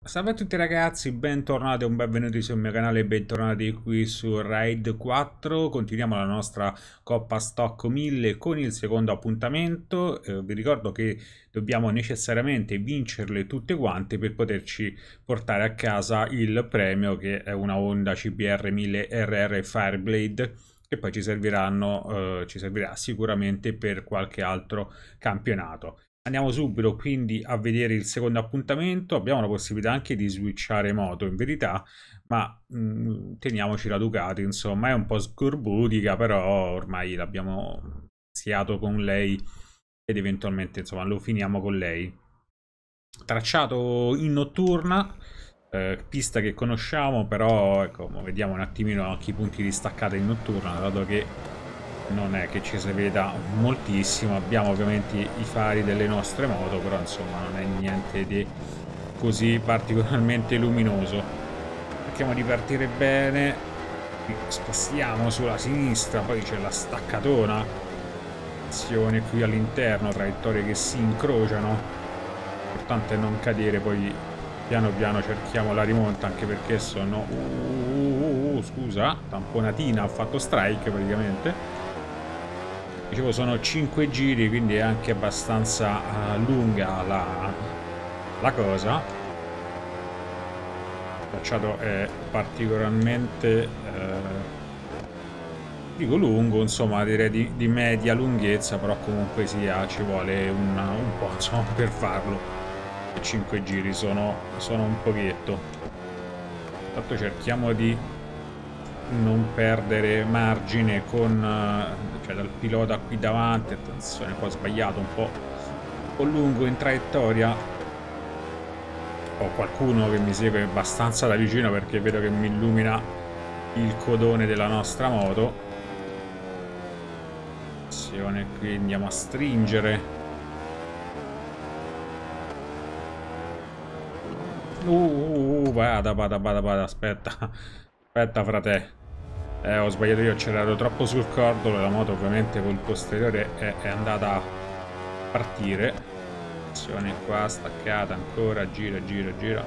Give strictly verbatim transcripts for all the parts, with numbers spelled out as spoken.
Salve a tutti ragazzi, bentornati o benvenuti sul mio canale e bentornati qui su Raid quattro. Continuiamo la nostra Coppa Stock mille con il secondo appuntamento. Eh, vi ricordo che dobbiamo necessariamente vincerle tutte quante per poterci portare a casa il premio, che è una Honda C B R mille R R Fireblade, che poi ci serviranno, eh, ci servirà sicuramente per qualche altro campionato. Andiamo subito quindi a vedere il secondo appuntamento. Abbiamo la possibilità anche di switchare moto in verità, ma mh, teniamoci la Ducati, insomma è un po' scorbutica, però ormai l'abbiamo iniziato con lei ed eventualmente insomma lo finiamo con lei. Tracciato in notturna, eh, pista che conosciamo, però ecco, vediamo un attimino anche i punti di staccata in notturna, dato che non è che ci si veda moltissimo. Abbiamo ovviamente i fari delle nostre moto, però insomma non è niente di così particolarmente luminoso. Cerchiamo di partire bene, spostiamo sulla sinistra, poi c'è la staccatona, azione qui all'interno, traiettorie che si incrociano, l'importante è non cadere, poi piano piano cerchiamo la rimonta, anche perché sono uh, uh, uh, scusa, tamponatina, ho fatto strike praticamente. Dicevo, sono cinque giri, quindi è anche abbastanza uh, lunga la, la cosa. Il tracciato è particolarmente eh, dico lungo, insomma direi di, di media lunghezza, però comunque sia ci vuole un, un po' insomma per farlo. cinque giri sono, sono un pochetto. Intanto cerchiamo di non perdere margine con cioè dal pilota qui davanti. Attenzione, qua ho sbagliato un po', un po' lungo in traiettoria. Ho qualcuno che mi segue abbastanza da vicino perché vedo che mi illumina il codone della nostra moto. Attenzione, qui andiamo a stringere. Uh, uh, uh vada, vada, vada, vada, aspetta. Aspetta, frate. Eh, ho sbagliato io, ho accelerato troppo sul cordolo e la moto ovviamente col posteriore è, è andata a partire. Attenzione qua, staccata ancora, gira, gira, gira.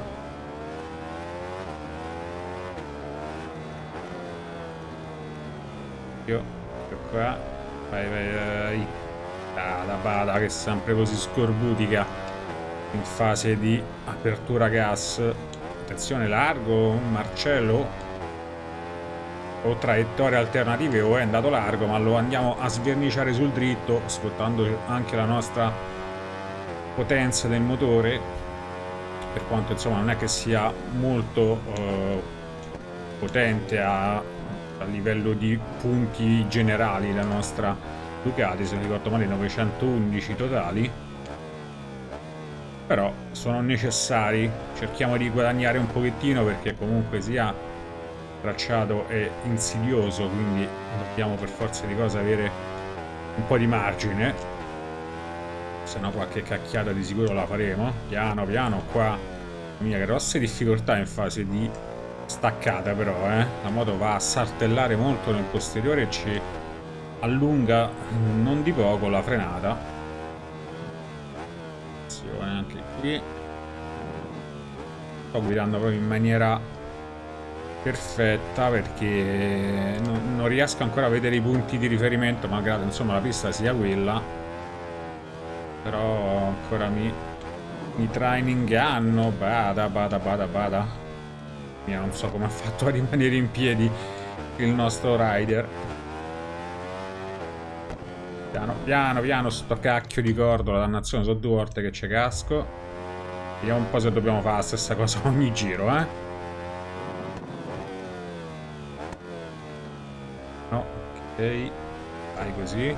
Io, ecco qua. Vai, vai, vai. Bada, bada, che è sempre così scorbutica in fase di apertura gas. Attenzione, largo, Marcello. O traiettorie alternative o è andato largo, ma lo andiamo a sverniciare sul dritto, sfruttando anche la nostra potenza del motore, per quanto insomma non è che sia molto eh, potente a, a livello di punti generali la nostra Ducati, se non ricordo male novecentoundici totali, però sono necessari. Cerchiamo di guadagnare un pochettino perché comunque sia tracciato è insidioso, quindi dobbiamo per forza di cose avere un po' di margine, se no qualche cacchiata di sicuro la faremo. Piano piano qua, mia, grosse difficoltà in fase di staccata, però eh. la moto va a saltellare molto nel posteriore e ci allunga non di poco la frenata. Attenzione anche qui, sto guidando proprio in maniera perfetta perché non, non riesco ancora a vedere i punti di riferimento, malgrado insomma la pista sia quella, però ancora mi, mi trae in inganno. Bada, bada, bada, bada. Io non so come ha fatto a rimanere in piedi il nostro rider. Piano, piano, piano, sto cacchio di cordolo, dannazione, sono due volte che ci casco. Vediamo un po' se dobbiamo fare la stessa cosa ogni giro, eh. No, ok, vai così.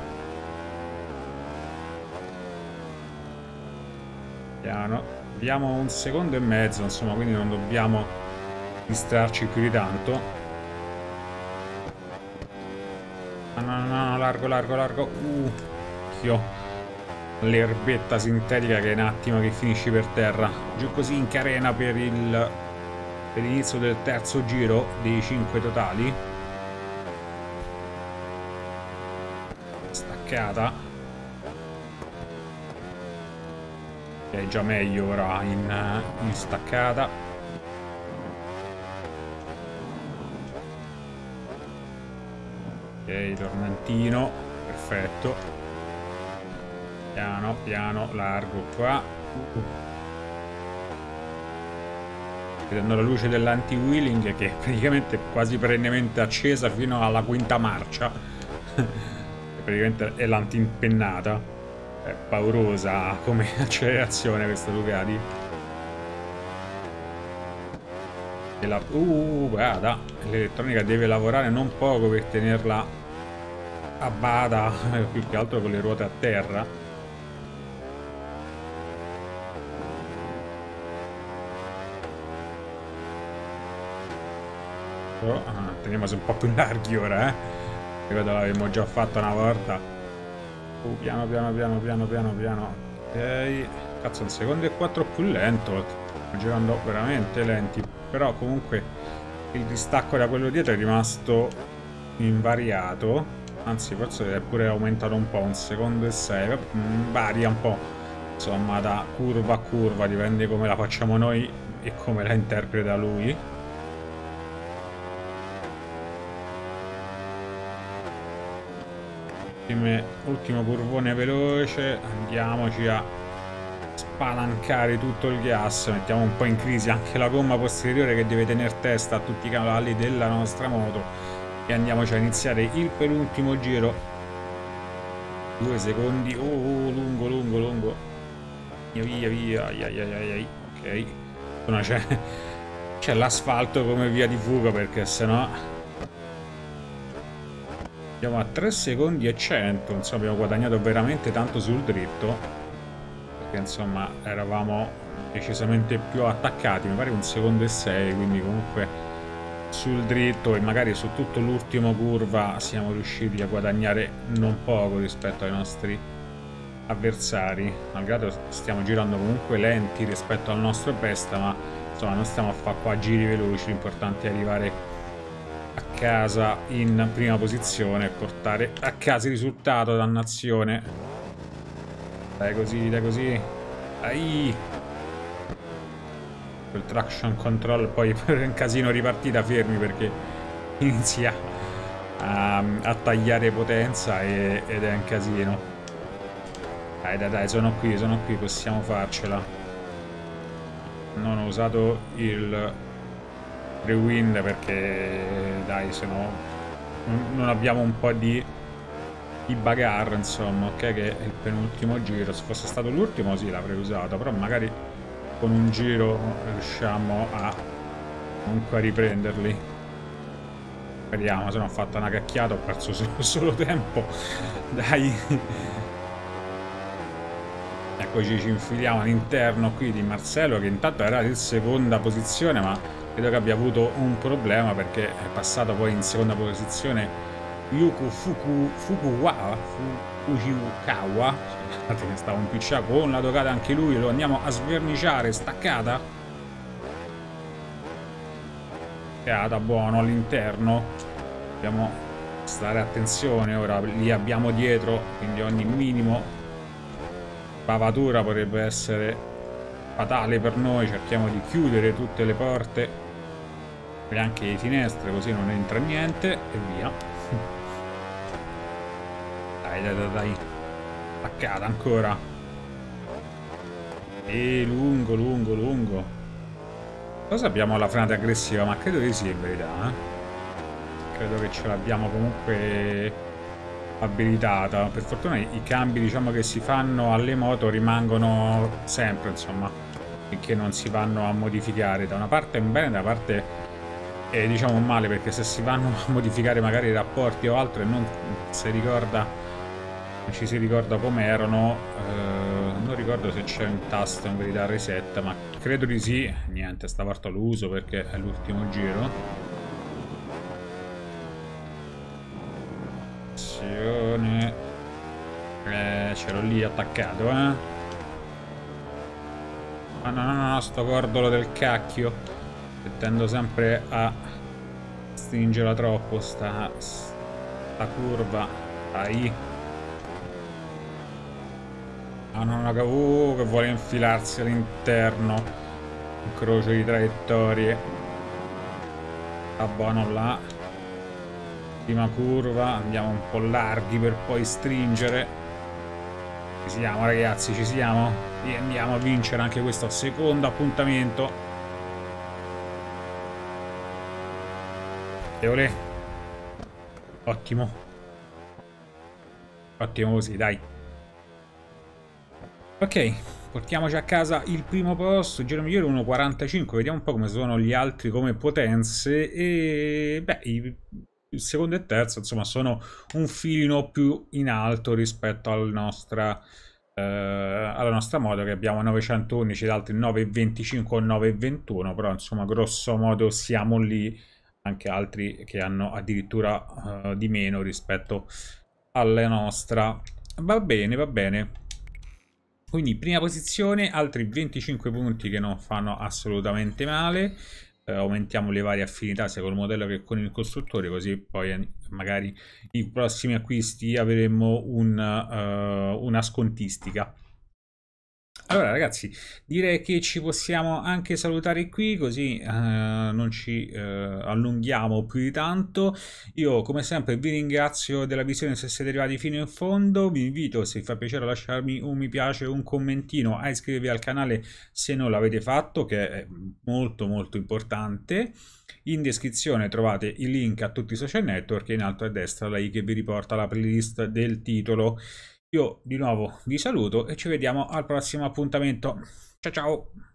Piano. Abbiamo un secondo e mezzo, insomma, quindi non dobbiamo distrarci più di tanto. No, no, no, no, largo, largo, largo. Uh, occhio. L'erbetta sintetica che è un attimo che finisci per terra. Giù così in carena per il per l'inizio del terzo giro dei cinque totali. Staccata. È già meglio ora in, in staccata. Ok, tormentino, perfetto. Piano, piano, largo qua. Uh. Vedendo la luce dell'anti-wheeling che praticamente è quasi perennemente accesa fino alla quinta marcia. Praticamente è l'anti-impennata. È paurosa come accelerazione questa Ducati. E la... Uh, guarda, l'elettronica deve lavorare non poco per tenerla a bada, più che altro con le ruote a terra. Oh, ah, teniamoci un po' più larghi ora, eh. Ricordo l'avevamo già fatto una volta. Uh, piano piano piano piano piano piano. Ok. Cazzo, un secondo e quattro più lento. Stiamo girando veramente lenti. Però comunque il distacco da quello dietro è rimasto invariato. Anzi, forse è pure aumentato un po', un secondo e sei. Varia un po'. Insomma, da curva a curva, dipende come la facciamo noi e come la interpreta lui. Ultimo curvone veloce, andiamoci a spalancare tutto il gas, mettiamo un po' in crisi anche la gomma posteriore che deve tenere testa a tutti i cavalli della nostra moto e andiamoci a iniziare il penultimo giro. Due secondi, oh, oh lungo lungo lungo, via via via, ai, ai, ai, ai. Ok, c'è c'è l'asfalto come via di fuga perché sennò andiamo a tre secondi e cento, insomma abbiamo guadagnato veramente tanto sul dritto, perché insomma eravamo decisamente più attaccati, mi pare un secondo e sei, quindi comunque sul dritto e magari su tutto l'ultimo curva siamo riusciti a guadagnare non poco rispetto ai nostri avversari, malgrado stiamo girando comunque lenti rispetto al nostro Pesta, ma insomma non stiamo a fare qua giri veloci, l'importante è arrivare a casa in prima posizione e portare a casa il risultato, dannazione. Dai così, dai così. Dai. Quel traction control poi per un casino ripartita fermi perché inizia a, a tagliare potenza e, ed è un casino. Dai dai dai, sono qui, sono qui, possiamo farcela. Non ho usato il rewind perché dai, se no non abbiamo un po' di, di bagarre, insomma. Ok, che è il penultimo giro, se fosse stato l'ultimo sì l'avrei usato, però magari con un giro riusciamo a comunque a riprenderli. Speriamo, se no ho fatto una cacchiata, ho perso solo, solo tempo. Dai. Eccoci, ci infiliamo all'interno qui di Marcello che intanto era in seconda posizione, ma credo che abbia avuto un problema perché è passato poi in seconda posizione Yuko Fuku, Fukuwa, Fukukawa, scusate che stavo un picciato con la Ducati anche lui, lo andiamo a sverniciare, staccata. Staccata, buono all'interno, dobbiamo stare attenzione ora, li abbiamo dietro, quindi ogni minimo bavatura potrebbe essere fatale per noi, cerchiamo di chiudere tutte le porte e anche le finestre così non entra niente e via. Dai dai dai dai, attaccata ancora e lungo lungo lungo. Cosa abbiamo la frenata aggressiva? Ma credo di sì in verità, eh? Credo che ce l'abbiamo comunque abilitata. Per fortuna i cambi, diciamo, che si fanno alle moto rimangono sempre, insomma, finché non si vanno a modificare. Da una parte è un bene, da una parte è, diciamo, un male, perché se si vanno a modificare magari i rapporti o altro e non si ricorda, non ci si ricorda come erano, eh, non ricordo se c'è un tasto in verità reset, ma credo di sì. Niente, stavolta lo uso perché è l'ultimo giro. Eh, c'ero lì attaccato, eh. Ah, no, no, no, no, sto cordolo del cacchio. Che tendo sempre a stringerla troppo, sta, sta curva. Dai. Ah, no, no, che, uh, che vuole infilarsi all'interno. Incrocio di traiettorie. Sta buono là. Prima curva, andiamo un po' larghi per poi stringere. Ci siamo ragazzi, ci siamo. E andiamo a vincere anche questo secondo appuntamento. E olè. Ottimo. Ottimo così, dai. Ok, portiamoci a casa il primo posto, giro migliore uno virgola quarantacinque, vediamo un po' come sono gli altri come potenze e beh, il secondo e terzo insomma sono un filino più in alto rispetto al nostra, eh, alla nostra moto che abbiamo novecentoundici, gli altri nove virgola venticinque o nove virgola ventuno, però insomma grosso modo siamo lì, anche altri che hanno addirittura uh, di meno rispetto alla nostra. Va bene, va bene. Quindi prima posizione, altri venticinque punti che non fanno assolutamente male. Eh, aumentiamo le varie affinità sia col modello che con il costruttore, così poi magari i prossimi acquisti avremo un, uh, una scontistica. Allora ragazzi, direi che ci possiamo anche salutare qui, così eh, non ci eh, allunghiamo più di tanto. Io come sempre vi ringrazio della visione se siete arrivati fino in fondo, vi invito se vi fa piacere a lasciarmi un mi piace, un commentino, a iscrivervi al canale se non l'avete fatto, che è molto molto importante. In descrizione trovate il link a tutti i social network e in alto a destra la i che vi riporta alla playlist del titolo. Io di nuovo vi saluto e ci vediamo al prossimo appuntamento. Ciao ciao!